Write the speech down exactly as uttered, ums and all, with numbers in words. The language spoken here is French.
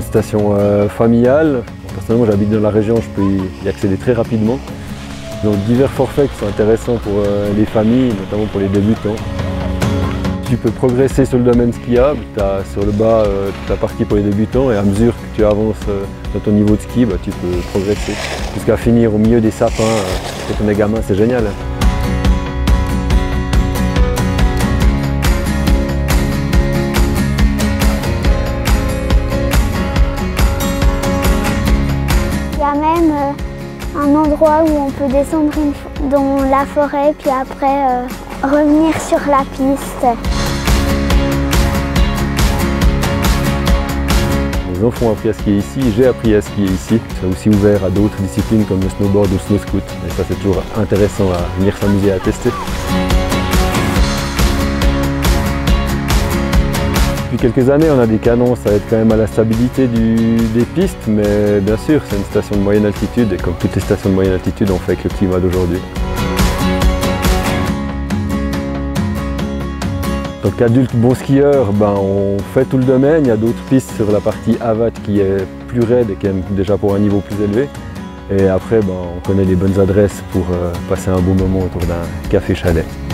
station euh, familiale. Personnellement, j'habite dans la région, je peux y accéder très rapidement. Donc divers forfaits qui sont intéressants pour euh, les familles, notamment pour les débutants. Tu peux progresser sur le domaine skiable, tu as sur le bas euh, toute la partie pour les débutants et à mesure que tu avances euh, dans ton niveau de ski, bah, tu peux progresser jusqu'à finir au milieu des sapins euh, quand on est gamin, c'est génial. Il y a même euh, un endroit où on peut descendre une, dans la forêt puis après euh, revenir sur la piste. Les enfants ont appris à skier ici, j'ai appris à skier ici. C'est aussi ouvert à d'autres disciplines comme le snowboard ou le snow scoot. Et ça, c'est toujours intéressant à venir s'amuser à tester. Depuis quelques années, on a des canons, ça aide quand même à la stabilité du, des pistes, mais bien sûr, c'est une station de moyenne altitude et comme toutes les stations de moyenne altitude, on fait avec le climat d'aujourd'hui. En tant qu'adulte bon skieur, ben, on fait tout le domaine. Il y a d'autres pistes sur la partie avat qui est plus raide et qui est déjà pour un niveau plus élevé. Et après, ben, on connaît les bonnes adresses pour euh, passer un beau moment autour d'un café chalet.